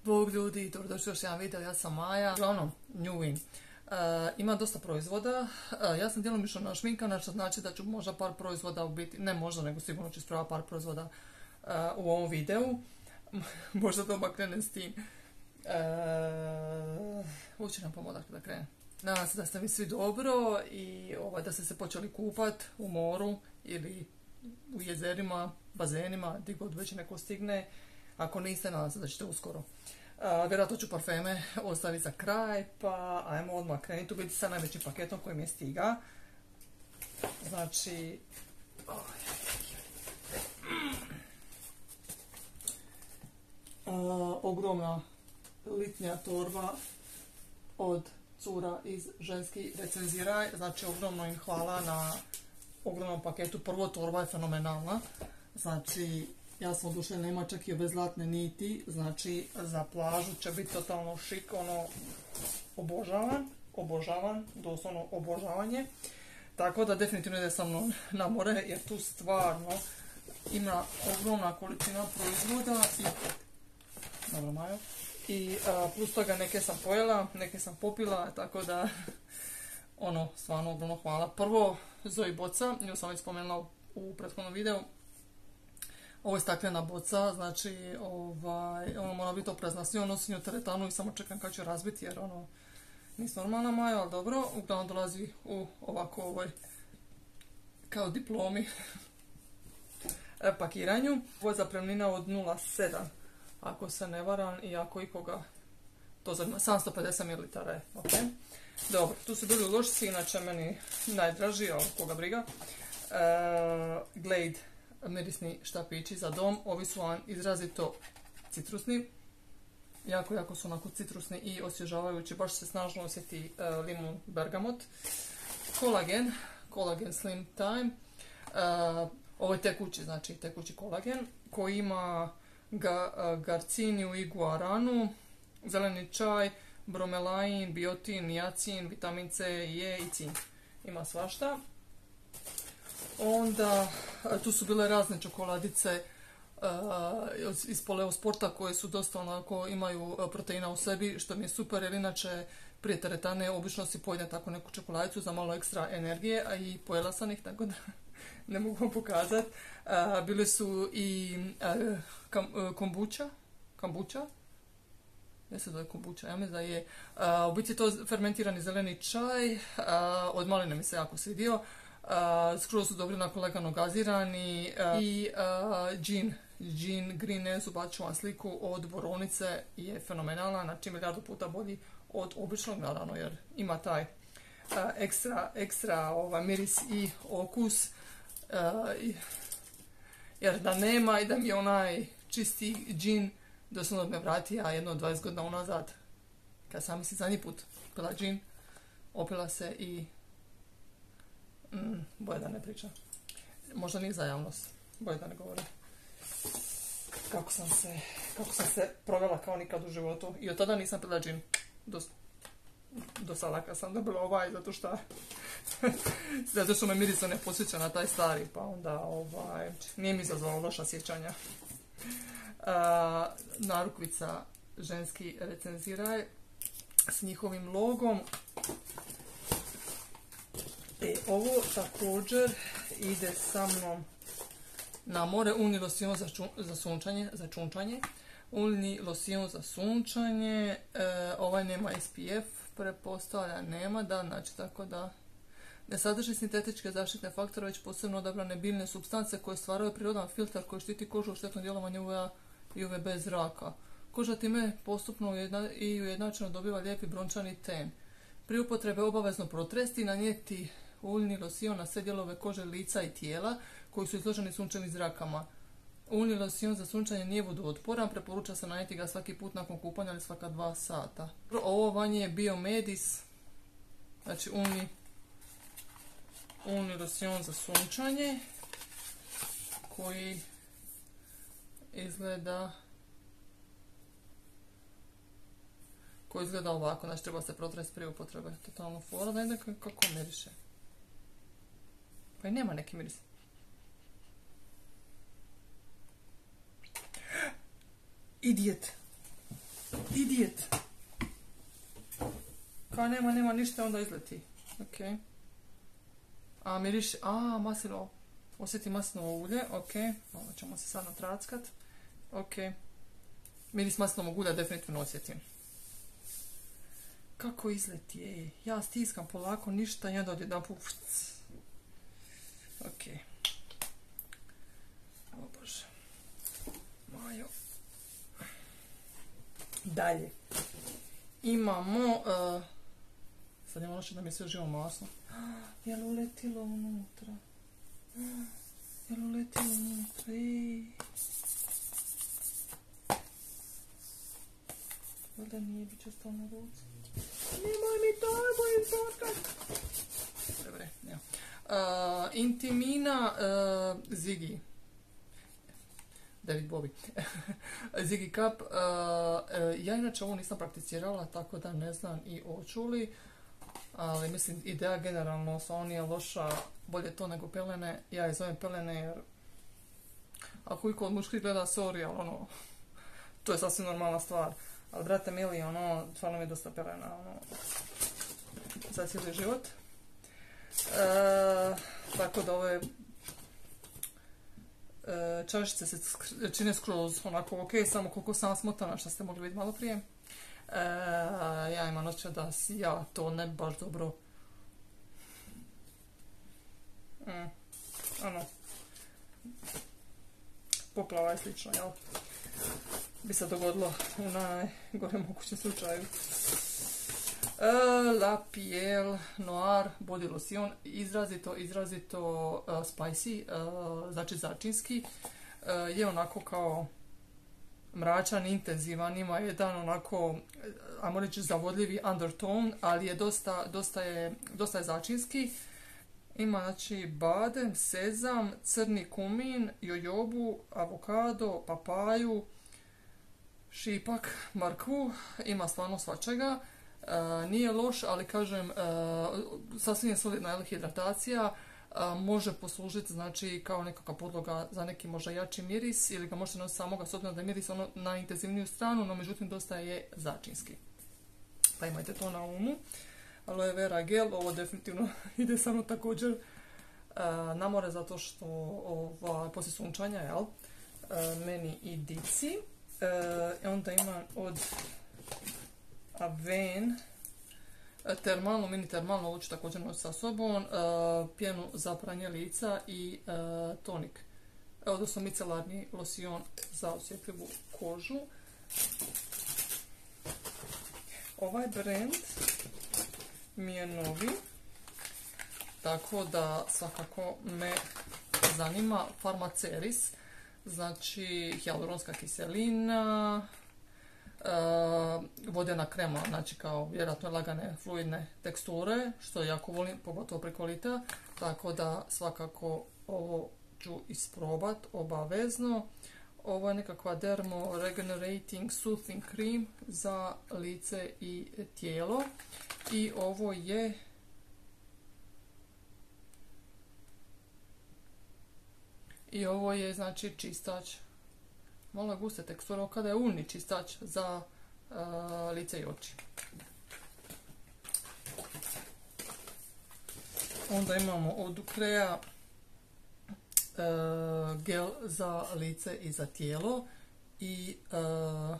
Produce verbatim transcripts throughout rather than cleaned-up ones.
Bog ljudi, dobrodošli još jedan video, ja sam Maja. Uglavnom, New Win. Uh, ima dosta proizvoda, uh, ja sam djelomično našminkana, što znači da ću možda par proizvoda u biti, ne možda, nego sigurno ću ispraviti par proizvoda uh, u ovom videu. Možda doma krenem s tim. Uh, Ući nam pomodak da krenem. Nadam se da ste mi svi dobro i ovaj, da ste se počeli kupat u moru ili u jezerima, bazenima, gdje god već neko stigne. Ako niste, nadam se da ćete uskoro. Uh, vjerojatno ću parfeme ostaviti za kraj, pa ajmo odmah krenuti u biti sa najvećim paketom koji mi je stiga. Znači, uh, ogromna litnja torba od cura iz Ženski recenziraj. Znači, ogromno im hvala na ogromnom paketu. Prvo, torba je fenomenalna. Znači, ja sam oduševljena, nema čak i ove zlatne niti, znači za plažu će biti totalno šik, ono, obožavan, obožavan, doslovno obožavanje. Tako da definitivno ide sa mnom na more, jer tu stvarno ima ogromna količina proizvoda i, dobro Majo, i a, plus toga neke sam pojela, neke sam popila, tako da, ono, stvarno ogromno hvala. Prvo, Zoe boca, nju sam već spomenula u prethodnom videu. Ovo je staklena boca, znači ovaj, ono mora biti oprezna. Svi nosim u teretanu i samo čekam kad ću razbiti jer ono nisi normalna Maja, ali dobro. Uglavnom dolazi u ovako ovoj kao diplomi pakiranju. Ovo je zapremnina od nula sedam ako se ne varam i ako ikoga to zanima. sedamsto pedeset mililitara je, ok. Dobro, tu su bili ulošci, inače meni najdraži, ali koga briga. Uh, Glade mirisni štapići za dom, ovi su vam izrazito citrusni, jako, jako su onako citrusni i osvježavajući, baš se snažno osjeti uh, limun bergamot. Kolagen, kolagen slim time, uh, ovo je tekući, znači tekući kolagen, koji ima ga, uh, garciniju i guaranu, zeleni čaj, bromelain, biotin, niacin, vitamin C, E i cink, ima svašta. Onda, tu su bile razne čokoladice uh, iz Poleosporta koje su dosta onako, imaju proteina u sebi, što mi je super, jer inače prije teretane obično si pojedem tako neku čokoladicu za malo ekstra energije, a i pojela sam ih, tako da ne mogu vam pokazati. Uh, bile su i uh, kam, uh, kombuča, kombuča, ne se zove kombuča, ja mislim da je, uh, u biti to fermentirani zeleni čaj, uh, od maline mi se jako svidio. Uh, skroz su dobri onako lagano gazirani uh, i uh, džin, džin green ne ubacit vam sliku od Boronice, je fenomenalna, znači milijardu puta bolji od običnog naravno jer ima taj uh, ekstra, ekstra ovaj, miris i okus, uh, jer da nema i da mi je onaj čisti džin doslovno me vrati, a jedno dvadeset godina unazad kad sam mislim zadnji put pila džin, opila se i Mm, bolje da ne pričam. Možda nije za javnost. Bolje da ne govorim. Kako sam se, kako sam se provela kao nikad u životu. I od tada nisam pila džin. Do, do sada kad sam dobila ovaj, zato što zato što me miriso ne posjeća na taj stari, pa onda ovaj, nije mi izazvalo loša sjećanja. Uh, narukvica Ženski recenziraj s njihovim logom. E, ovo također ide sa mnom na more, uljni losion za, ču, za sunčanje, za čunčanje, uljni losion za sunčanje, e, ovaj nema S P F, pretpostavlja nema, da, znači tako da ne sadrži sintetičke zaštitne faktore, već posebno odabrane biljne supstance koje stvaraju prirodan filtar koji štiti kožu od štetnog djelovanja U V A i U V B zraka. Koža time postupno ujedna, i ujednačeno dobiva lijepi brončani ten. Pri upotrebe obavezno protresti i nanijeti uljni losion na sve dijelove kože, lica i tijela koji su izloženi sunčevim zrakama. Uljni losion za sunčanje nije vodootporan, preporuča se nanijeti ga svaki put nakon kupanja ili svaka dva sata. Ovo vanje je Biomedis, znači uljni, uljni losion za sunčanje koji izgleda koji izgleda ovako, znači treba se protresti prije upotrebe. Totalno fora, da ide kako miriše. Pa i nema neki miris. Idiot. Idiot! Kao nema, nema ništa, onda izleti. Ok. A miriše, a maslinovo. Osjeti maslinovo ulje, ok. Ovo ćemo se sad natrackat. Ok. Miris maslinovog ulja definitivno osjetim. Kako izleti, ej. Ja stiskam polako, ništa i onda odjedan put. Ok. O Bože. Majo. Dalje. Imamo... Uh, sad nema loše da mi je sve živo masno. Je li uletilo unutra? Je li uletilo unutra? Ej. Valjda nije, bit će ostalo na ruci. Nemoj mi to, bojim podcast. Dobre, ja. Uh, Intimina uh, Ziggy. David Bowie. Ziggy Cup. Uh, uh, ja inače ovo nisam prakticirala, tako da ne znam i hoću li. Ali mislim, ideja generalno sa on nije loša, bolje to nego pelene. Ja je zovem pelene jer ako iko od muških gleda, sorry, ali ono, to je sasvim normalna stvar. Ali brate mili, ono, stvarno mi je dosta pelena, ono, za cijeli život. E, tako da ove e, čašice se čine skroz onako ok, samo koliko sam smotana, što ste mogli vidjeti malo prije. E, ja imam osjećaj da si ja to ne baš dobro. Mm, ono, poplava i slično, jel? Bi se dogodilo u najgorem mogućem slučaju. Uh, La Piel Noir Body Lotion, izrazito, izrazito uh, spicy, uh, znači začinski. Uh, je onako kao mračan, intenzivan, ima jedan onako, ajmo reći, zavodljivi undertone, ali je dosta, dosta je, dosta je začinski. Ima, znači, badem, sezam, crni kumin, jojobu, avokado, papaju, šipak, markvu, ima stvarno svačega. E, nije loš, ali kažem, e, sasvim je solidna hidratacija, e, može poslužiti, znači, kao nekakva podloga za neki možda jači miris, ili ga možete nositi samoga, s obzirom da je miris ono na intenzivniju stranu, no međutim dosta je začinski. Pa imajte to na umu. Aloe vera gel, ovo definitivno ide samo također e, na more, zato što ova, poslije sunčanja, jel, e, meni i dici. E, onda imam od Avene termalno, mini termalno, ovo ću također nositi sa sobom, e, pjenu za pranje lica i e, tonik, e, odnosno micelarni losion za osjetljivu kožu. Ovaj brand mi je novi, tako da svakako me zanima. Farmaceris, znači hijaluronska kiselina, e, vodena krema, znači kao vjerojatno lagane fluidne teksture, što jako volim, pogotovo preko lita, tako da svakako ovo ću isprobat obavezno. Ovo je nekakva Dermo Regenerating Soothing Cream za lice i tijelo. I ovo je i ovo je znači čistač, malo guste teksture, kada je ulni čistač za uh, lice i oči. Onda imamo od Ducrea uh, gel za lice i za tijelo i uh,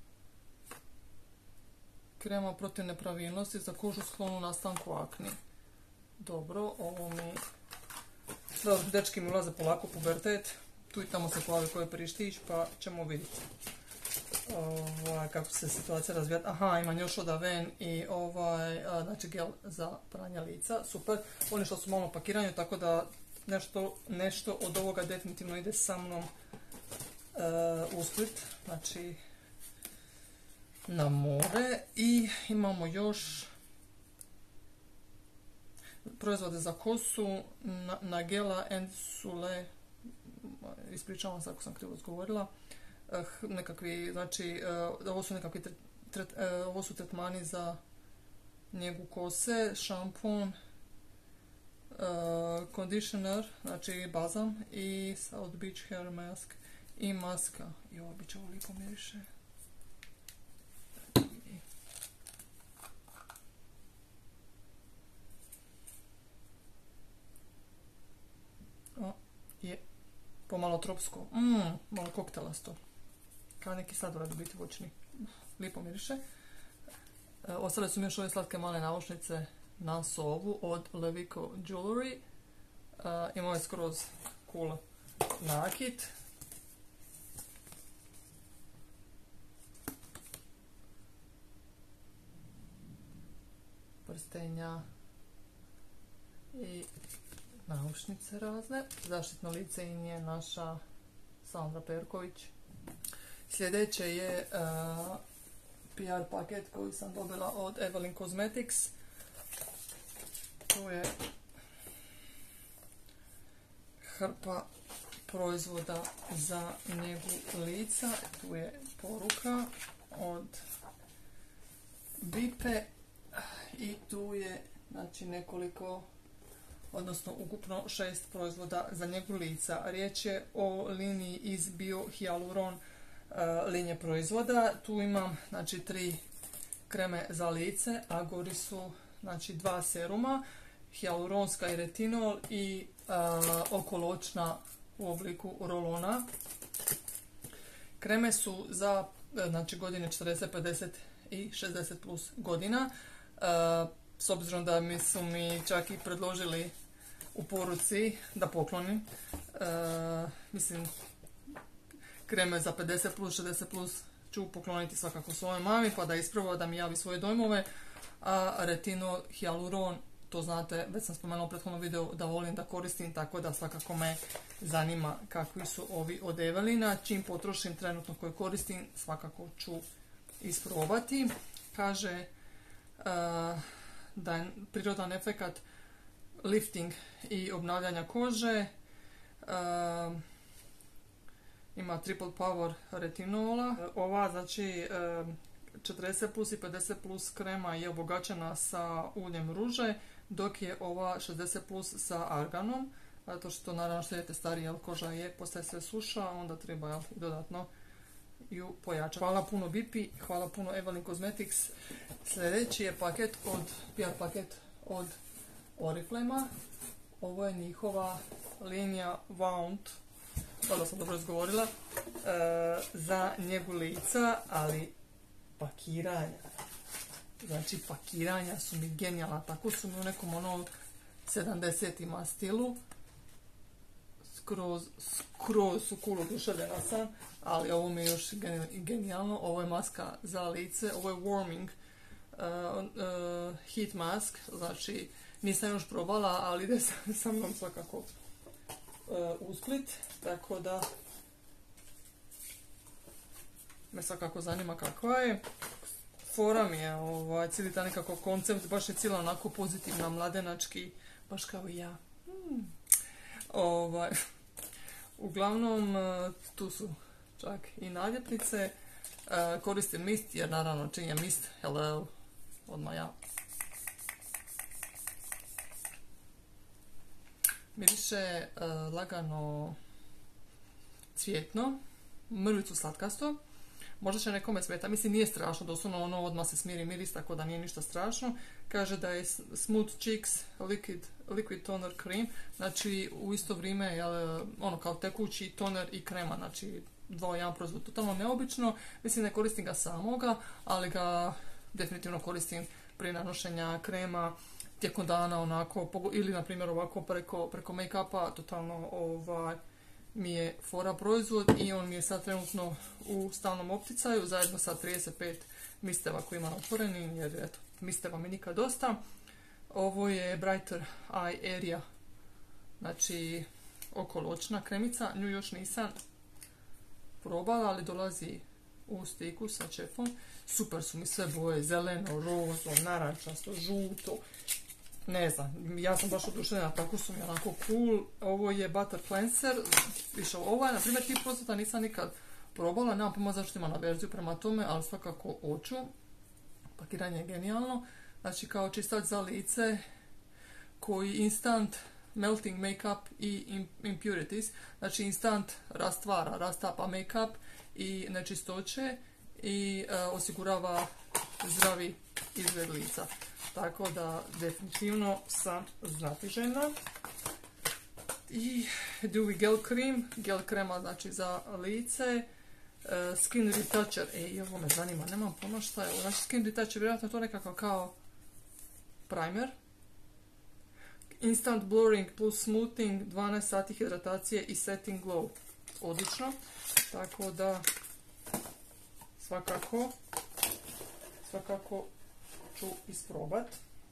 krema protiv nepravilnosti za kožu sklonu nastanku akni. Dobro, ovo mi... Dobro, dečki mi ulaze polako pubertet, tu i tamo se pojavi koji prištić, pa ćemo vidjeti ovaj, kako se situacija razvija. Aha, imam još od Avene i ovaj, a, znači gel za pranje lica, super. Oni što su malo pakiranju, tako da nešto, nešto od ovoga definitivno ide sa mnom uh, u Split, znači na more. I imamo još proizvode za kosu, Nagella and Sule, ispričavam se ako sam krivo izgovorila, uh, nekakvi, znači, uh, ovo su nekakvi tret, tret, uh, ovo su tretmani za njegu kose, šampon, uh, conditioner, znači bazam i South Beach Hair Mask i maska. I ovo bit će ovo lijepo miriše. tropsko. Mmm, malo koktelasto. Kao neki sladoled u biti voćni. Lijepo miriše. E, ostale su mi još ove slatke male naušnice na sovu od Levico Jewelry. E, imao je skroz cool nakit. Prstenja i naušnice razne. Zaštitno lice im je naša Sandra Perković. Sljedeće je uh, P R paket koji sam dobila od Evelyn Cosmetics. To je hrpa proizvoda za njegu lica. Tu je poruka od Bipe i tu je znači nekoliko, odnosno ukupno šest proizvoda za njegu lica. Riječ je o liniji iz Bio Hyaluron uh, linije proizvoda. Tu imam znači tri kreme za lice, a gori su znači dva seruma, hyaluronska i retinol i uh, okoločna u obliku rolona. Kreme su za znači godine četrdeset, pedeset i šezdeset plus godina. Uh, s obzirom da mi su mi čak i predložili u poruci da poklonim. Uh, mislim, kreme za pedeset plus, šezdeset plus ću pokloniti svakako svojoj mami pa da isprava da mi javi svoje dojmove. A retinol, hyaluron, to znate, već sam spomenula u prethodnom videu da volim da koristim, tako da svakako me zanima kakvi su ovi od Evelina. Čim potrošim trenutno koje koristim, svakako ću isprobati. Kaže uh, da je prirodan efekat lifting i obnavljanja kože. Uh, ima triple power retinola. Ova znači uh, četrdeset plus i pedeset plus krema je obogaćena sa uljem ruže, dok je ova šezdeset plus sa arganom, zato što naravno što idete stariji, jel, koža je postaje sve suša, onda treba, jel, dodatno ju pojačati. Hvala puno Bipi, hvala puno Evelyn Cosmetics. Sljedeći je paket od, P R paket od Oriflame-a. Ovo je njihova linija Wound, da sam dobro izgovorila, e, za njegu lica, ali pakiranja. Znači pakiranja su mi genijalna, tako su mi u nekom ono sedamdesetima stilu. Skroz, skroz su cool, oduševljena sam, ali ovo mi je još genijalno. Ovo je maska za lice, ovo je warming uh, uh, heat mask, znači nisam još probala, ali ide sa, sa mnom svakako uh, u Split, tako da me svakako zanima kakva je. Fora mi je ovaj, cijeli ta nekako koncept, baš je cijela onako pozitivna, mladenački, baš kao i ja. Hmm. Ovaj, uglavnom, tu su čak i naljepnice. Koristim mist, jer naravno čim je mist, hello, odmah ja. Miriše uh, lagano cvjetno, mrvicu slatkasto. Možda će nekome smeta, mislim nije strašno, doslovno ono odmah se smiri miris, tako da nije ništa strašno. Kaže da je Smooth Cheeks Liquid, liquid Toner Cream, znači u isto vrijeme je ono kao tekući toner i krema, znači dva u jedan proizvod, totalno neobično. Mislim ne koristim ga samoga, ali ga definitivno koristim prije nanošenja krema, tijekom dana onako, ili na primjer ovako preko, preko make-upa, totalno ovaj, mi je fora proizvod i on mi je sad trenutno u stalnom opticaju zajedno sa trideset pet misteva koji ima otvoreni, jer eto, misteva mi nikad dosta. Ovo je Brighter Eye Area, znači okoločna kremica, nju još nisam probala, ali dolazi u stiku sa čepom. Super su mi sve boje, zeleno, rozo, narančasto, žuto, ne znam, ja sam baš oduševljena, tako su mi onako cool. Ovo je Butter Cleanser, više ova je, na primjer, tip proizvoda nisam nikad probala, nemam pojma zašto ima na verziju prema tome, ali svakako hoću. Pakiranje je genijalno, znači kao čistač za lice koji instant melting make-up i impurities, znači instant rastvara, rastapa make-up i nečistoće i e, osigurava zdravi izgled lica. Tako da definitivno sam znatiželjna. I Dewy Gel Cream, gel krema znači za lice. Uh, skin Retoucher, ej, ovo me zanima, nemam pojma šta je. Znači Skin Retoucher, vjerojatno je to nekako kao primer. Instant Blurring plus Smoothing, dvanaest sati hidratacije i Setting Glow. Odlično. Tako da svakako svakako ću isprobat.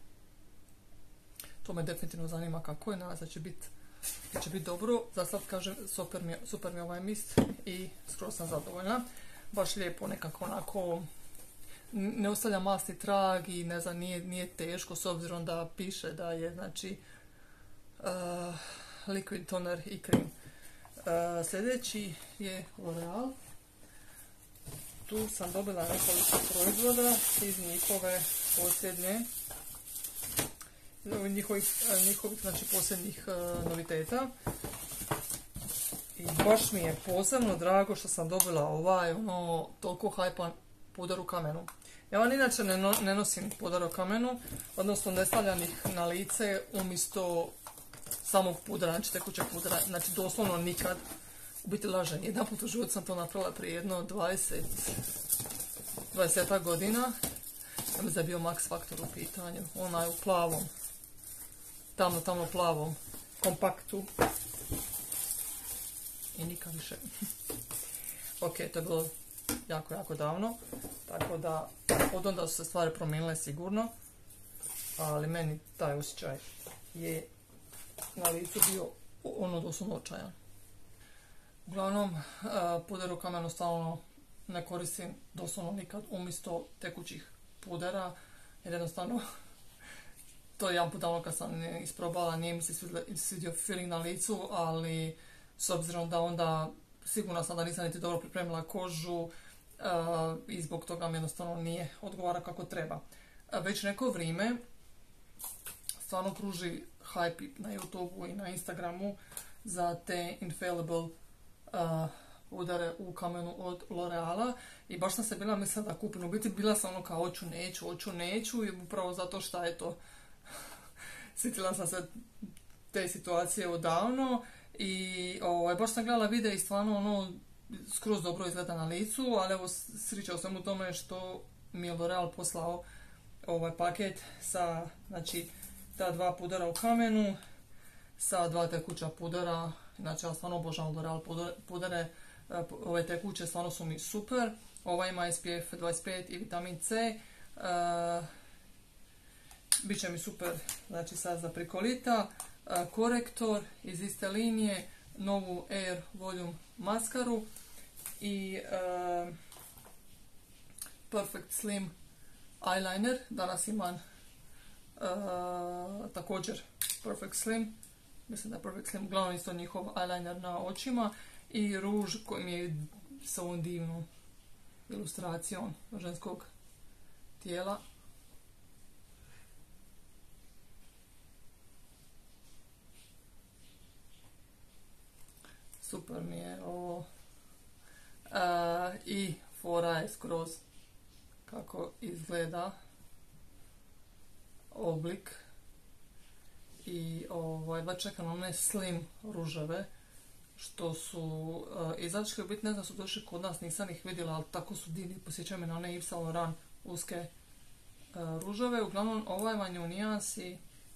To me definitivno zanima kako je, nadam se da će biti će biti dobro. Za sad kažem, super mi, super mi je ovaj mist i skoro sam zadovoljna. Baš lijepo, nekako onako ne ostavlja masni trag i ne znam, nije, nije teško s obzirom da piše da je znači uh, liquid toner i cream. Uh, sljedeći je L'Oreal. Tu sam dobila nekoliko proizvoda iz njihove posljednje njihovih, njihovih znači posljednjih uh, noviteta. I baš mi je posebno drago što sam dobila ovaj ono toliko hajpan pudar u kamenu. Ja vam inače ne, no, ne nosim pudar u kamenu, odnosno ne stavljam ih na lice umjesto samog pudra, znači tekućeg pudra, znači doslovno nikad. U biti lažem, jedan put u životu sam to napravila prije jedno dvadeset, dvadeset godina. Ja mislim da je bio Max Factor u pitanju, onaj u plavom, tamno, tamno plavom kompaktu. I nikad više. Ok, to je bilo jako, jako davno, tako da od onda su se stvari promijenile sigurno, ali meni taj osjećaj je na licu bio ono doslovno očajan. Uglavnom, puder u kamenu stalno ne koristim doslovno nikad umjesto tekućih pudera, jer jednostavno to je jedan put davno kad sam isprobala, nije mi se svidio feeling na licu, ali s obzirom da onda sigurno sam da nisam niti dobro pripremila kožu uh, i zbog toga mi jednostavno nije odgovara kako treba. Uh, već neko vrijeme stvarno kruži hype na YouTubeu i na Instagramu za te Infallible uh, udare u kamenu od L'Oreala i baš sam se bila mislila da kupim. U biti bila sam ono kao hoću, neću, hoću, neću i upravo zato što je to. Sjetila sam se te situacije odavno i ovaj, baš sam gledala video i stvarno ono skroz dobro izgleda na licu, ali evo sreća u svemu tome što mi je L'Oreal poslao ovaj paket sa znači ta dva pudara u kamenu sa dva tekuća pudara. Znači ja stvarno obožavam L'Oreal pudare, ove tekuće stvarno su mi super. Ova ima S P F dvadeset pet i vitamin C. Uh, Biće mi super, znači sad za prikolita. Uh, korektor iz iste linije, novu Air Volume maskaru i uh, Perfect Slim eyeliner. Danas imam uh, također Perfect Slim. Mislim da je Perfect Slim uglavnom isto njihov eyeliner na očima i ruž koji mi je sa ovom divnom ilustracijom ženskog tijela. Super mi je ovo. Uh, I fora je skroz kako izgleda oblik. I ovaj, jedva čekam one slim ruževe što su uh, izašli, u biti ne znam su došli kod nas, nisam ih vidjela, ali tako su divni, posjećaju me na one Yves Saint Laurent uske uh, ruževe. Uglavnom ovaj vam je u nijansi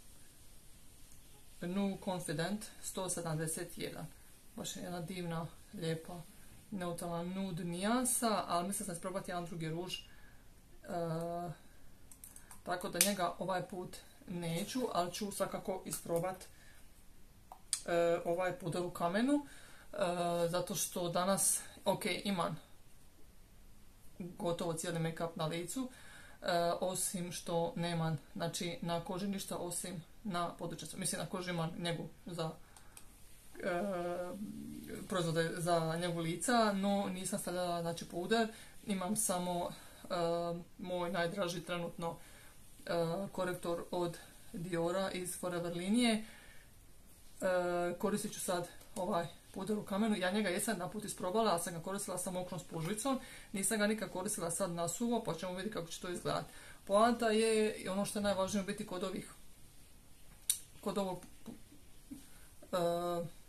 Nude Confident sto sedamdeset jedan. Baš je jedna divna, lijepa, neutralna nude nijansa, ali mislim sam isprobati jedan drugi ruž. Uh, tako da njega ovaj put neću, ali ću svakako isprobat uh, ovaj pudar u kamenu, uh, zato što danas, ok, imam gotovo cijeli make-up na licu, uh, osim što nemam, znači na koži ništa osim na području, mislim na koži imam njegu za uh, proizvode za njegu lica, no nisam stavljala znači puder, imam samo uh, moj najdraži trenutno Uh, korektor od Diora iz Forever linije. Uh, koristit ću sad ovaj puder u kamenu. Ja njega jesam jedan put isprobala, ali sam ga koristila sa mokrom spužvicom. Nisam ga nikad koristila sad na suvo, pa ćemo vidjeti kako će to izgledati. Poanta je, i ono što je najvažnije biti kod ovih kod ovog uh,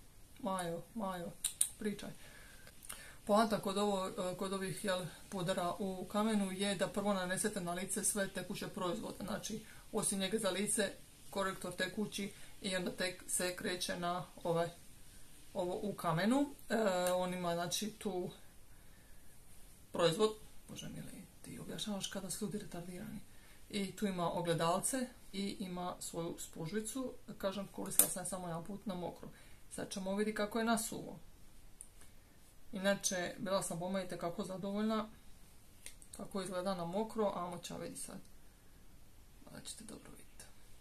Majo, Majo, pričaj. Poanta kod, ovo, kod ovih jel, pudara u kamenu je da prvo nanesete na lice sve tekuće proizvode. Znači, osim njega za lice, korektor tekući i onda tek se kreće na ovaj, ovo u kamenu. E, on ima znači tu proizvod, bože mili, ti objašnjavaš kada su ljudi retardirani. I tu ima ogledalce i ima svoju spužvicu. Kažem, koristila sam je samo jedan put na mokro. Sad ćemo vidjeti kako je na suvo. Inače, bila sam pomajite kako zadovoljna, kako izgleda na mokro, a moća vidi sad. Da ćete dobro vidjeti.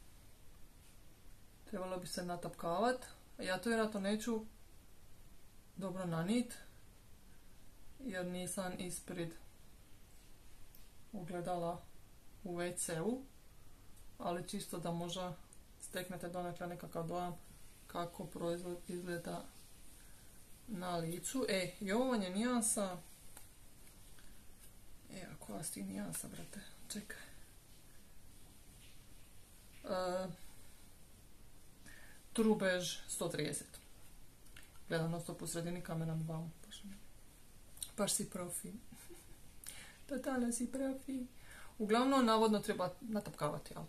Trebalo bi se natapkavati. Ja to vjerojatno neću dobro nanit, jer nisam ispred ugledala u ve ce u, ali čisto da možda steknete donekle nekakav dojam kako proizvod izgleda na licu. E, i ovo vam je nijansa. Evo, koja si ti nijansa, brate? Čekaj. Uh, True Beige sto trideset. Gledam non stop u sredini kamera mi vamo. Baš, baš si profi. Totalno si profi. Uglavnom, navodno treba natapkavati, jel?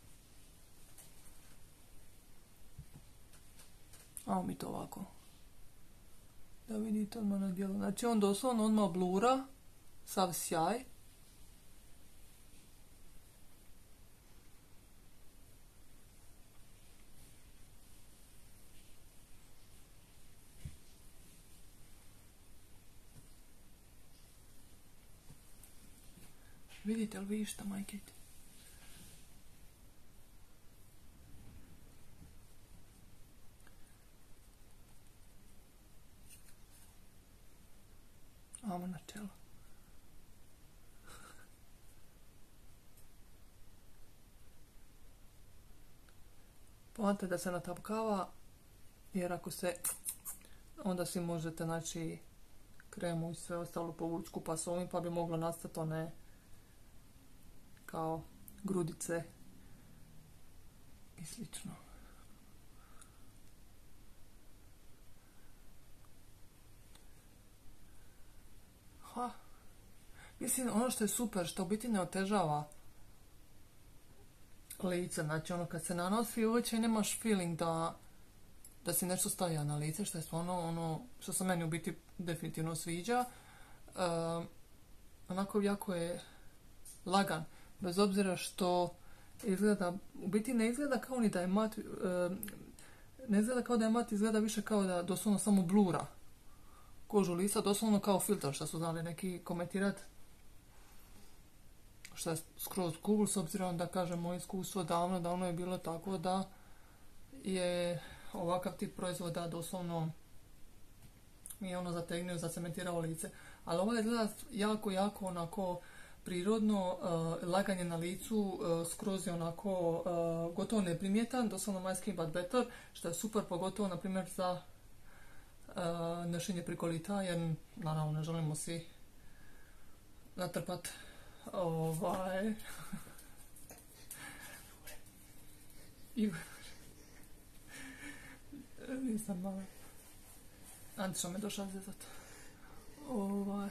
A mi to ovako. Da vidite odmah na djelu. Znači on doslovno odmah blura, sav sjaj. Vidite li vi šta, majke? Amo na čelo. Poanta da se natapkava, jer ako se, onda si možete, znači, kremu i sve ostalo povući skupa s ovim, pa bi moglo nastati one kao grudice i slično. Ha. Mislim, ono što je super, što u biti ne otežava lice, znači ono kad se nanosi uopće nemaš feeling da da si nešto stavlja na lice, što je stvarno ono što se meni u biti definitivno sviđa. E, onako jako je lagan, bez obzira što izgleda, u biti ne izgleda kao ni da je mat, e, ne izgleda kao da je mat, izgleda više kao da doslovno samo blura kožu lica, doslovno kao filter, što su znali neki komentirati, što je skroz cool, s obzirom da kažem moje iskustvo davno, davno je bilo tako da je ovakav tip proizvoda doslovno mi je ono zategnio, zacementirao lice. Ali ovo izgleda jako, jako onako prirodno, uh, laganje na licu, uh, skroz je onako uh, gotovo neprimjetan, doslovno my skin but better, što je super, pogotovo na primjer za uh, nošenje priko lita, jer naravno ne želimo si natrpat ovaj i nisam mala. Antiša me došla zezat. Ovaj.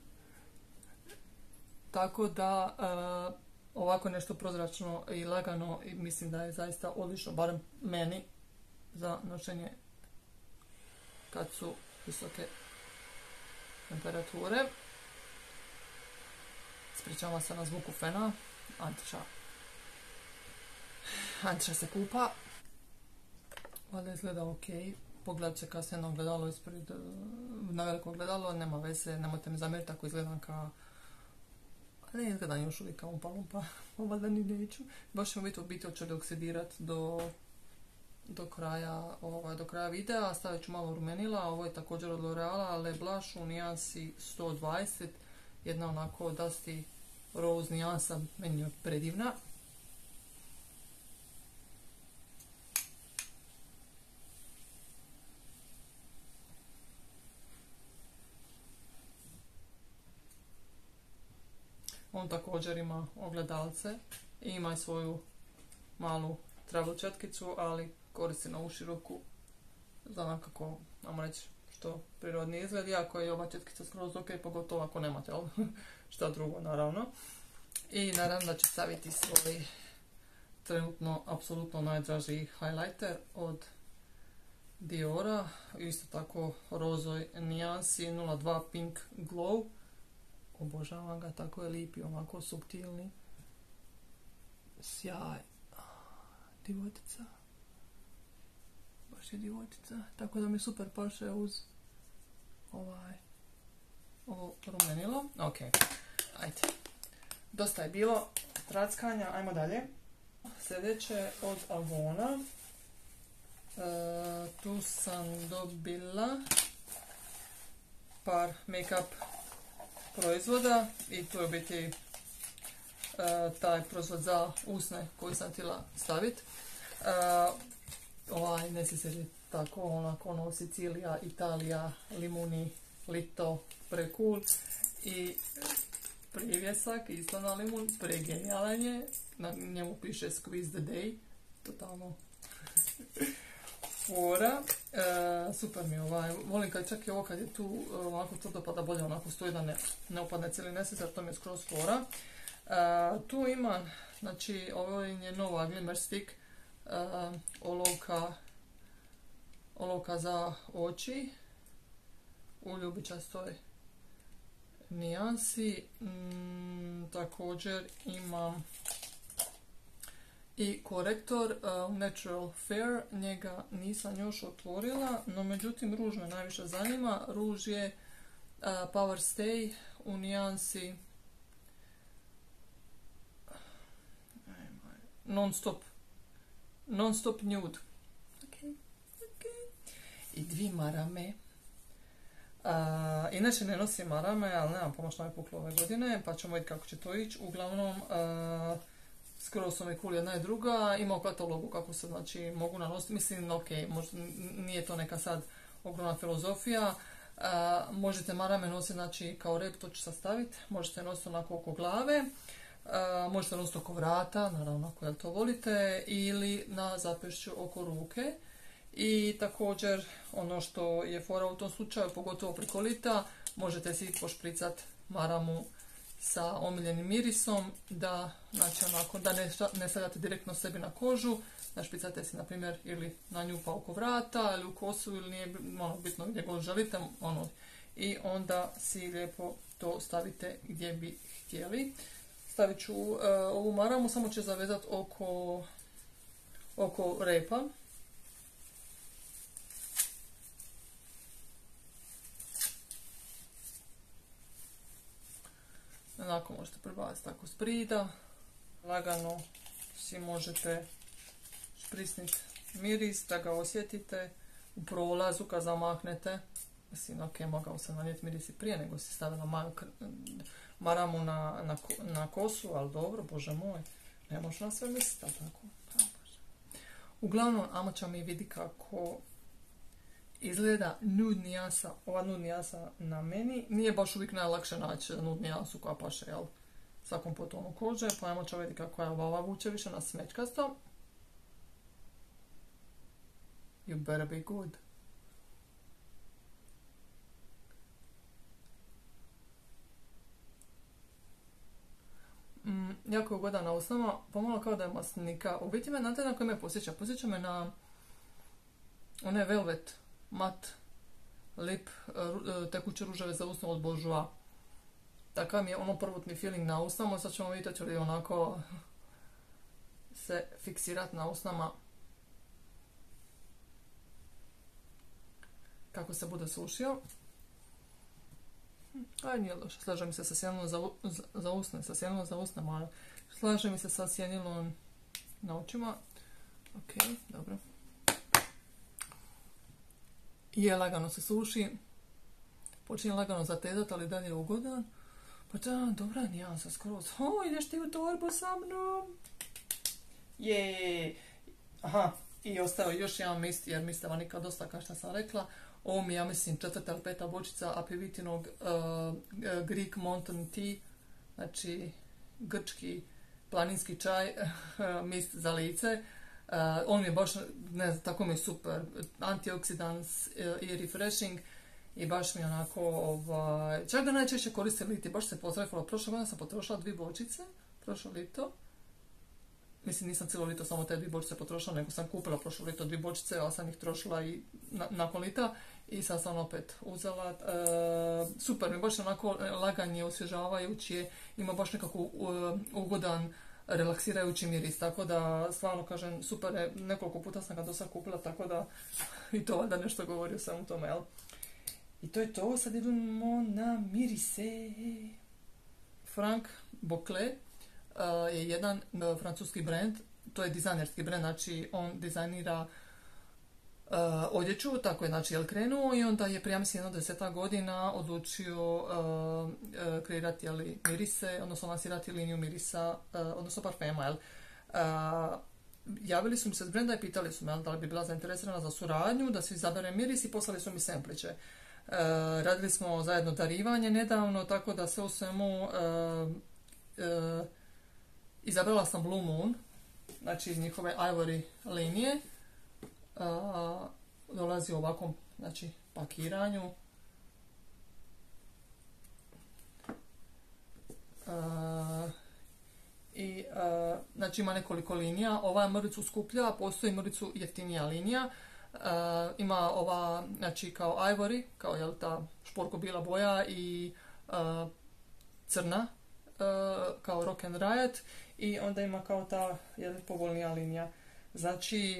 Tako da uh, ovako nešto prozračno i lagano i mislim da je zaista odlično, barem meni, za nošenje kad su visoke temperature. Ispričavam se na zvuku fena. Antiša. Antiša se kupa. Valjda izgleda ok. Pogledat će kasnije na ogledalo ispred, na veliko ogledalo, nema veze, nemojte mi zamjeriti ako izgledam kao, ne izgledam još uvijek kao umpa lumpa, valjda ni neću. Baš ćemo biti u biti hoće li oksidirati do, do, kraja, ovaj, do kraja videa, stavit ću malo rumenila, ovo je također od L'Oreala, Le Blush u nijansi sto dvadeset, jedna onako dusty rose nijansa, meni je predivna. On također ima ogledalce i ima i svoju malu travel četkicu, ali koristi na uširoku za nekako, ajmo reći, što prirodni izgled, iako je ova četkica skroz ok, pogotovo ako nemate, jel? Šta drugo, naravno. I naravno da ću staviti svoj trenutno apsolutno najdraži highlighter od Diora, isto tako rozoj nijansi nula dva Pink Glow. Obožavam ga, tako je lipi, ovako subtilni. Sjaj. Divotica. Baš je divotica. Tako da mi super paše uz ovaj ovo rumenilo. Ok, ajde. Dosta je bilo trackanja, ajmo dalje. Sljedeće od Avona. E, tu sam dobila par make-up proizvoda i tu je u biti e, taj proizvod za usne koji sam htjela staviti. E, ovaj ne se sjeći tako, onako ono Sicilija, Italija, limuni, lito, pre-cool i privjesak isto na limun, pregenijalan je, na njemu piše squeeze the day, totalno fora, e, super mi je ovaj, volim kad čak i ovo kad je tu ovako tvrdo pa da bolje onako stoji da ne, ne opadne cijeli nesec, jer to mi je skroz fora. E, tu imam, znači ovo je nova glimmer stick, e, olovka, olovka za oči, u ljubičastoj nijansi. Mm, također imam i korektor uh, Natural Fair, njega nisam još otvorila, no međutim ruž me najviše zanima. Ruž je uh, Power Stay u nijansi Non-Stop Non-Stop Nude. Okay. Okay. I dvi marame. Uh, inače ne nosim marame, ali nemam pomoć na puklo ove godine, pa ćemo vidjeti kako će to ići. Uglavnom, uh, skoro su mi cool jedna i druga, ima u katalogu kako se znači mogu nanositi, mislim ok, možda nije to neka sad ogromna filozofija. Uh, možete marame nositi znači kao rep, to ću sastaviti, možete nositi onako oko glave, uh, možete nositi oko vrata, naravno ako to volite, ili na zapešću oko ruke. I također ono što je fora u tom slučaju, pogotovo preko lita, možete si pošpricat maramu sa omiljenim mirisom, da, znači onako, da ne, ne stavljate direktno sebi na kožu, da špricate si na primjer ili na nju pa oko vrata ili u kosu ili nije ono, bitno gdje god želite, ono, i onda si lijepo to stavite gdje bi htjeli. Stavit ću uh, ovu maramu, samo ću zavezati oko, oko repa. Onako možete prebaciti tako sprida. Lagano si možete šprisniti miris da ga osjetite u prolazu kad zamahnete. Mislim, ok, mogao sam nanijeti miris i prije nego si stavila maju, maramu na, na, na kosu, ali dobro, bože moj, ne možeš na sve misliti, tako. Uglavnom, amo ćemo mi vidi kako izgleda nude nijansa, ova nude nijansa na meni. Nije baš uvijek najlakše naći nude nijansu koja paše, jel, svakom po tonu kože, pa ajmo ćemo vidjeti kako je ova vuče više na smečkasto. You better be good. Mm, jako je ugodan na usnama, pomalo kao da je masnika. U biti me, znate na koje me posjeća? Posjeća me na one velvet mat lip tekuće ruževe za usne od Bourjois. Takav mi je ono prvotni feeling na usnama, sad ćemo vidjeti li onako se fiksirati na usnama kako se bude sušio. Aj, nije loše, slaže mi se sa sjenilom za, za, za usne, sa sjenilom za usne, malo. Slaže mi se sa sjenilom na očima. Ok, dobro. Je, lagano se suši. Počinje lagano zatezati, ali dalje je ugodan. Pa da, dobra nijansa skroz. O, ideš ti u torbu sa mnom? Je. Aha, i ostao još jedan mist, jer mistava nikad dosta, kao što sam rekla. Ovo mi, ja mislim, četvrta ili peta bočica Apivitinog uh, Greek Mountain Tea, znači grčki planinski čaj, mist za lice. on mi je baš, ne znam, tako mi je super, antioksidans i refreshing i baš mi je onako, ovaj, čak ga najčešće koriste liti, baš se potrefilo, prošle godine sam potrošila dvije bočice, prošlo lito, mislim nisam cijelo lito samo te dvije bočice potrošila, nego sam kupila prošlo lito dvije bočice, ali sam ih trošila i na, nakon lita i sad sam opet uzela. E, super mi, baš onako laganje, osvježavajući je, ima baš nekako uh, ugodan, relaksirajući miris, tako da stvarno kažem super je, nekoliko puta sam ga do sad kupila, tako da i to valjda nešto govori o svemu tome, jel? I to je to, sad idemo na mirise. Franck Boclet uh, je jedan uh, francuski brand, to je dizajnerski brand, znači on dizajnira uh, odjeću, tako je znači jel krenuo i onda je prije mislim jedno deseta godina odlučio uh, uh, kreirati jeli, mirise, odnosno lansirati liniju mirisa, uh, odnosno parfema, jel? Uh, javili su mi se s brenda i pitali su me jel, da li bi bila zainteresirana za suradnju, da se izabere miris i poslali su mi sempliće. Uh, radili smo zajedno darivanje nedavno, tako da sve u svemu uh, uh, izabrala sam Blue Moon, znači iz njihove Ivory linije. Uh, dolazi u ovakvom znači, pakiranju. Uh, I uh, znači ima nekoliko linija. Ova je mrvicu skuplja, postoji mrvicu jeftinija linija. Uh, ima ova, znači kao ivory, kao jel ta šporko bila boja i uh, crna, uh, kao Rock and Riot i onda ima kao ta jel, povoljnija linija. Znači,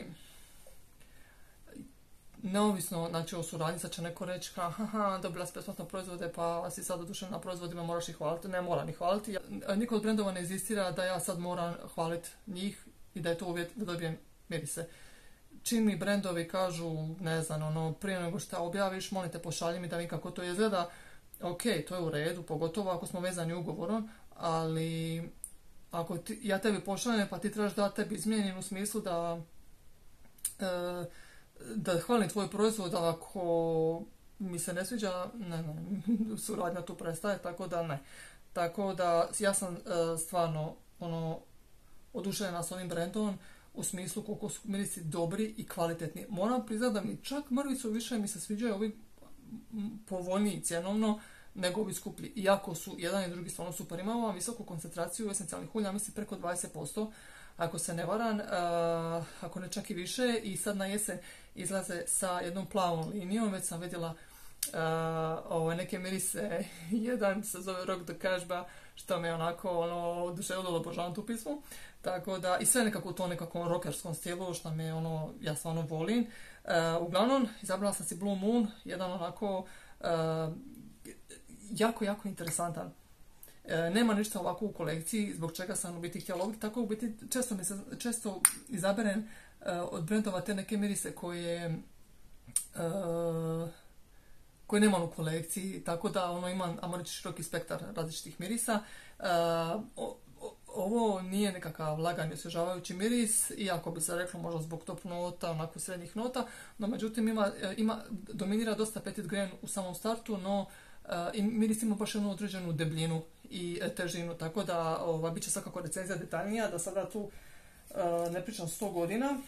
neovisno znači, o suradnji, sad će neko reći ha, ha, ha, dobila si besplatno proizvode pa si sad odušen na proizvodima, moraš ih hvaliti. Ne moram ih hvaliti. Ja, niko od brendova ne inzistira da ja sad moram hvaliti njih i da je to uvjet da dobijem mirise. Čim mi brendovi kažu, ne znam, ono, prije nego što objaviš, molim te pošalji mi da vidim kako to izgleda, ok, to je u redu, pogotovo ako smo vezani ugovorom, ali ako ti, ja tebi pošaljem pa ti trebaš da tebi izmijenim u smislu da e, da hvalim tvoj proizvod, ako mi se ne sviđa, ne, ne, suradnja tu prestaje, tako da ne. Tako da ja sam e, stvarno ono, oduševljena s ovim brendom, u smislu koliko su mirisi dobri i kvalitetni. Moram priznati da mi čak mrvicu više mi se sviđaju ovi povoljniji cjenovno nego ovi skuplji. Iako su jedan i drugi stvarno super. Imamo vam visoku koncentraciju esencijalnih ulja, mislim preko dvadeset posto. Ako se ne varam, uh, ako ne čak i više. I sad na jesen izlaze sa jednom plavom linijom. Već sam vidjela uh, ove neke mirise. Jedan se zove Rock the Cashba, što me onako ono, oduševilo, obožavam tu pismu. Tako da, i sve nekako u tom nekakvom rockerskom stilu, što me ono, ja stvarno volim. Uh, uglavnom, izabrala sam si Blue Moon, jedan onako uh, jako, jako interesantan. Uh, nema ništa ovako u kolekciji, zbog čega sam u biti htjela ovdje, tako u biti često, mi se, često izaberem uh, od brendova te neke mirise koje uh, koje nemam u kolekciji, tako da ono imam, ajmo reći, široki spektar različitih mirisa. Uh, o, Ovo nije nekakav lagani osvježavajući miris, iako bi se reklo možda zbog top nota, onako srednjih nota, no međutim ima, ima, dominira dosta petit grain u samom startu, no uh, i miris ima baš jednu određenu debljinu i težinu, tako da ova, bit će svakako recenzija detaljnija, da sada tu uh, ne pričam sto godina.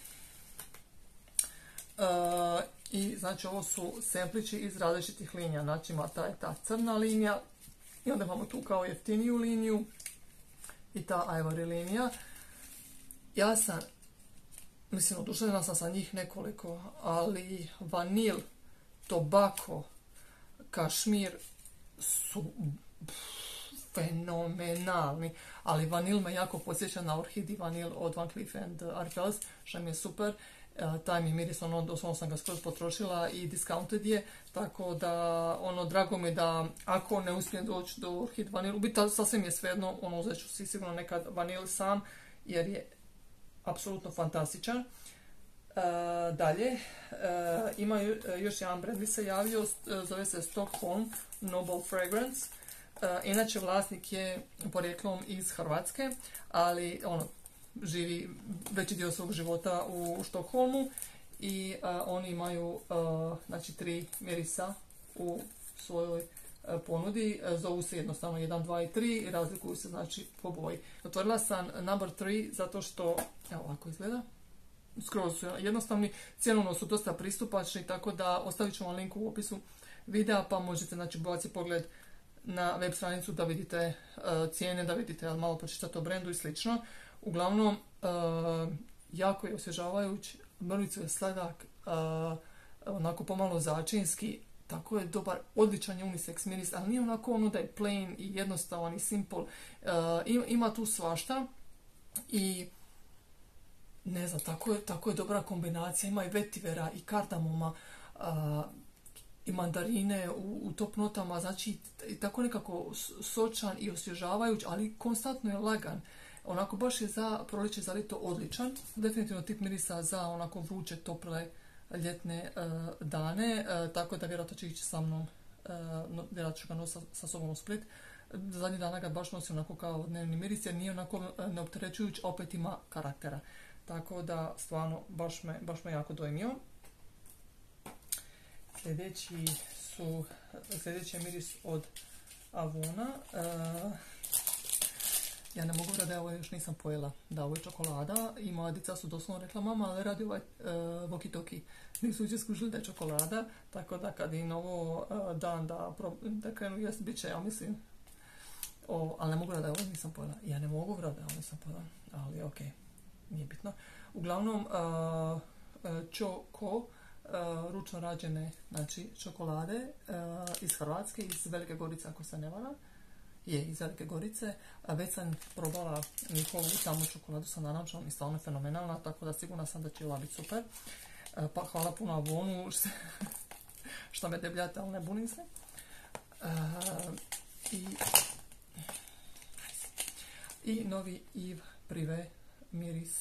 Uh, I znači ovo su semplići iz različitih linija, znači ima ta, ta crna linija i onda imamo tu kao jeftiniju liniju i ta Ivory linija. Ja sam, mislim, oduševljena sam sa njih nekoliko, ali vanil, tobako, kašmir su fenomenalni, ali vanil me jako podsjeća na Orhidi vanil od Van Cleef and Arpels, što mi je super. Uh, taj mi miris, ono, doslovno sam ga skroz potrošila i discounted je, tako da, ono, drago mi da ako ne uspijem doći do Orhid vanil, u biti sasvim je svejedno, ono, uzet ću si sigurno nekad vanil sam, jer je apsolutno fantastičan. Uh, dalje, uh, ima još jedan brand mi se javio, zove se Stockholm Noble Fragrance. Uh, inače, vlasnik je porijeklom iz Hrvatske, ali, ono, živi veći dio svog života u Štokholmu i uh, oni imaju uh, znači tri mirisa u svojoj uh, ponudi. Zovu se jednostavno jedan, dva i tri i razlikuju se znači po boji. Otvorila sam number tri zato što, evo ovako izgleda, skroz su jednostavni, cjenovno su dosta pristupačni, tako da ostavit ću vam link u opisu videa, pa možete znači baciti pogled na web stranicu da vidite uh, cijene, da vidite malo pročitati o brendu i slično. Uglavnom, uh, jako je osvježavajući, mrvicu je sladak, uh, onako pomalo začinski, tako je dobar, odličan je unisex miris, ali nije onako ono da je plain i jednostavan i simple. Uh, ima tu svašta i ne znam, tako je, tako je dobra kombinacija. Ima i vetivera i kardamoma uh, i mandarine u, u top notama, znači i tako nekako sočan i osvježavajuć, ali konstantno je lagan. Onako baš je za proljeće, za ljeto odličan. Definitivno tip mirisa za onako vruće, tople ljetne uh, dane, uh, tako da vjerojatno će ići sa mnom, uh, no, vjerojatno ću ga nositi sa, sa sobom u Split. Zadnjih dana ga baš nosim onako kao dnevni miris, jer nije onako neopterećujuć, opet ima karaktera. Tako da stvarno baš me, baš me jako dojmio. Sljedeći su, sljedeći je miris od Avona. Uh, ja ne mogu reći da ovo još nisam pojela, da ovo je čokolada i moja djeca su doslovno rekla mama, ali radi ovaj uh, walkie-talkie. Nisu uđe skužili da je čokolada, tako da kad im ovo uh, dan da, da krenu jest, bit će, ja mislim, o, ali ne mogu reći da ovo nisam pojela. Ja ne mogu reći da ovo nisam pojela, ali ok, nije bitno. Uglavnom, uh, Čoko, uh, ručno rađene znači, čokolade uh, iz Hrvatske, iz Velike Gorice, ako se ne varam. Je iz Velike Gorice. Već sam probala njihovu tamo čokoladu sa narančom i stvarno fenomenalna, tako da sigurna sam da će ova biti super. Pa hvala puno Avonu što me debljate, ali ne bunim se. I, i novi Yves Privé miris.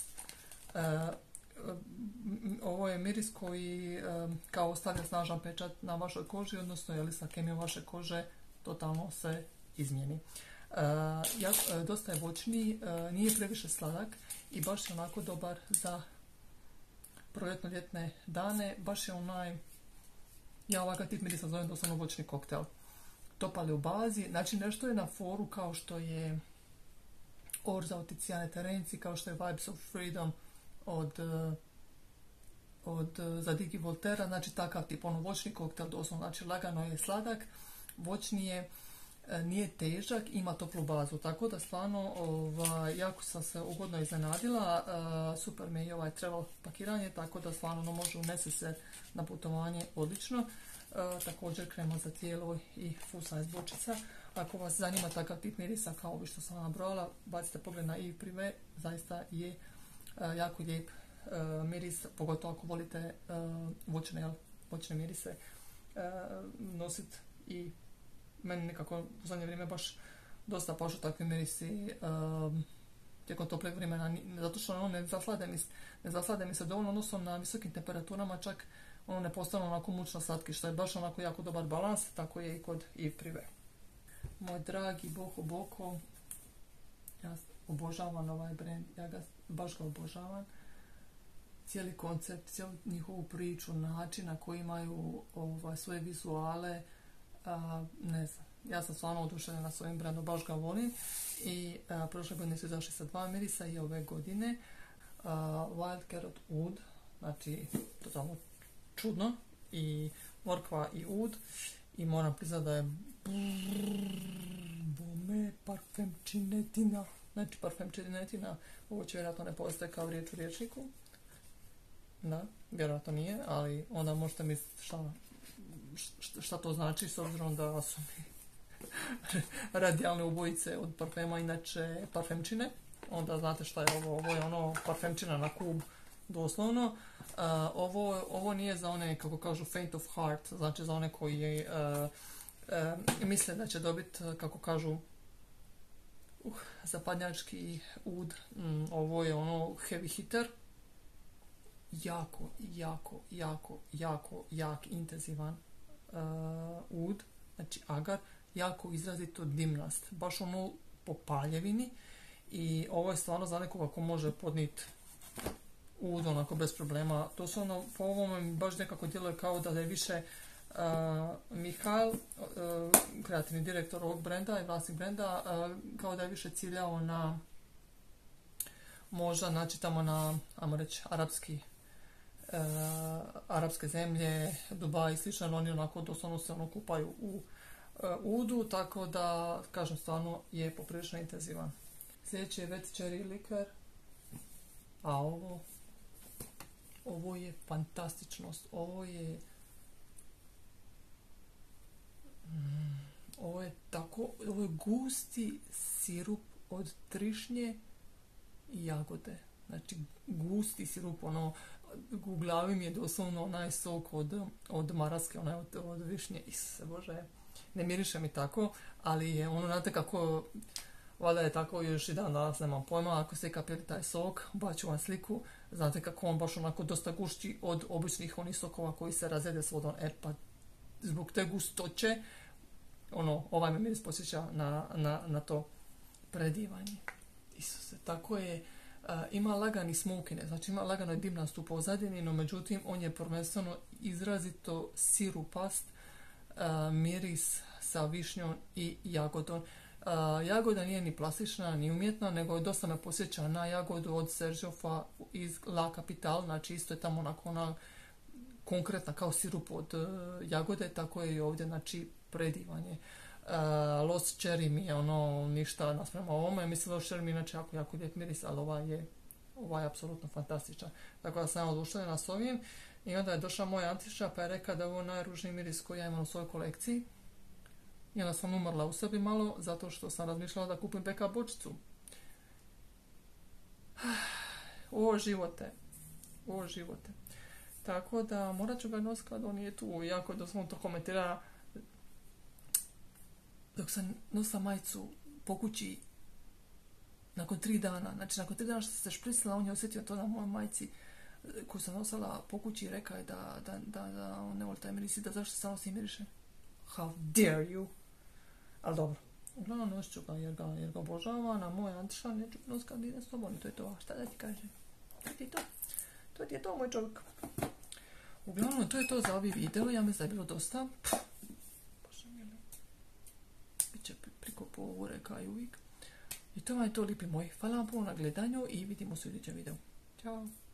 Ovo je miris koji kao ostavlja snažan pečat na vašoj koži, odnosno je li sa kemijom vaše kože totalno se izmijeni. Uh, ja, uh, dosta je voćni, uh, nije previše sladak i baš je onako dobar za proljetno-ljetne dane. Baš je onaj, ja ovakav tip mirisa zovem doslovno voćni koktel. Topali u bazi, znači nešto je na foru kao što je Orza od Tiziane Terenzi, kao što je Vibes of Freedom od, uh, od uh, Zadig i Voltera, znači takav tip, ono voćni koktel, doslovno, znači lagano je sladak, voćni je, nije težak, ima toplu bazu, tako da stvarno ovaj, jako sam se ugodno iznenadila, uh, super mi je i ovaj travel pakiranje, tako da stvarno ono može unese se na putovanje odlično. Uh, također krema za tijelo i full size bočica. Ako vas zanima takav tip mirisa kao ovi što sam vam nabrojala, bacite pogled na Yves Privé, zaista je uh, jako lijep uh, miris, pogotovo ako volite uh, voćne, voćne mirise uh, nositi i meni nekako u zadnje vrijeme baš dosta pašu takvi mirisi um, tijekom toplog vremena, zato što ono ne zaslade mi, ne zaslade mi se dovoljno, odnosno na visokim temperaturama čak ono ne postane onako mučno slatki, što je baš onako jako dobar balans, tako je i kod Yves Privé. Moj dragi Boko Boko, ja obožavam ovaj brand, ja ga baš ga obožavam. Cijeli koncept, cijelu njihovu priču, način na koji imaju ovaj, svoje vizuale, a, ne znam, ja sam stvarno oduševljena s ovim brandom, baš ga volim i a, prošle godine su izašli sa dva mirisa i ove godine a, Wild Carrot Oud, znači totalno čudno, i morkva i ud, i moram priznati da je bome parfemčinetina, znači parfemčinetina, ovo će vjerojatno ne postoje kao riječ u riječniku, da, vjerojatno nije, ali onda možete misliti šta šta to znači, s obzirom da su mi radijalne ubojice od parfema inače parfemčine, onda znate šta je ovo, ovo je ono parfemčina na kub, doslovno. Uh, ovo, ovo nije za one, kako kažu, faint of heart, znači za one koji uh, uh, misle da će dobiti, kako kažu, uh, zapadnjački ud. Mm, ovo je ono heavy hitter, jako, jako, jako, jako, jak, intenzivan uh, ud, znači agar, jako izrazito dimnast, baš ono po paljevini, i ovo je stvarno za nekoga ko može podnijeti ud onako bez problema. To su ono, po ovome baš nekako djeluje kao da je više uh, Mihael, uh, kreativni direktor ovog brenda i vlasnik brenda, uh, kao da je više ciljao na možda naći tamo na, ajmo reći, arapski, e, arapske zemlje, Dubaj i slično, oni onako doslovno se ono kupaju u e, udu, tako da, kažem, stvarno je poprilično intenzivan. Sljedeći je wet cherry liker, a ovo, ovo je fantastičnost, ovo je, mm, ovo je tako, ovo je gusti sirup od trišnje i jagode. Znači, gusti sirup, ono, u glavi mi je doslovno onaj sok od, od maraske, onaj od, od višnje. Isuse Bože, ne miriše mi tako, ali je ono, znate kako, valjda je tako još i dan danas, nemam pojma, ako ste kapili taj sok, baću vam sliku, znate kako on baš onako dosta gušći od običnih onih sokova koji se razrede s vodom. E pa, zbog te gustoće, ono, ovaj me miris posjeća na, na, na to predivanje. Isuse, tako je, uh, ima lagani smokine, znači ima lagano je dimnastu pozadini, no međutim on je prvenstveno izrazito sirupast, uh, miris sa višnjom i jagodom. Uh, jagoda nije ni plastična, ni umjetna, nego dosta me posjeća na jagodu od Sergiofa iz La Capital, znači isto je tamo onako ona konkretna kao sirup od uh, jagode, tako je i ovdje, znači predivanje. Uh, Lost Cherry mi je ono ništa nasprema ovome, mislim Lost Cherry mi inače jako, jako lijep miris, ali ovaj je, ovaj je apsolutno fantastičan. Tako da sam oduševljena s ovim i onda je došla moja Antiša pa je rekla da je ovo najružniji miris koji ja imam u svojoj kolekciji. I onda sam umrla u sebi malo zato što sam razmišljala da kupim backup bočicu. O živote, o živote. Tako da morat ću ga nositi kad on je tu. Jako da sam to komentirala dok sam nosila majicu po kući nakon tri dana. Znači nakon tri dana što sam se špricila, on je osjetio to na mojoj majici koju sam nosila po kući i rekao je da, da, da, da on ne voli taj miris i da zašto se samo si miriše. How dare you? Ali dobro. Uglavnom nosit ću ga jer ga, jer ga obožava, na moj Antiša neću nosit kad idem s tobom i to je to. A šta da ti kažem? To ti je to. To ti je to, moj čovjek. Uglavnom, to je to za ovaj video. Ja mislim da je bilo dosta. Bože mili. Biće priko po ovu reka i uvijek. I to vam je to, lipi moji. Hvala vam puno na gledanju i vidimo se u idućem videu. Ćao.